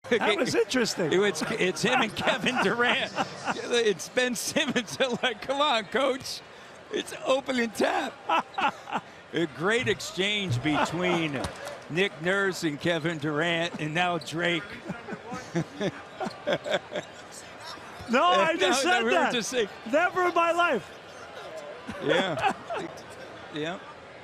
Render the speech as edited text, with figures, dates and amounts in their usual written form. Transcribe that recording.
That was interesting. It's him and Kevin Durant. It's Ben Simmons. They're like, come on, coach. It's open and tap. A great exchange between Nick Nurse and Kevin Durant, and now Drake. No, I just said that. Just saying. Never in my life. Yeah. Yeah.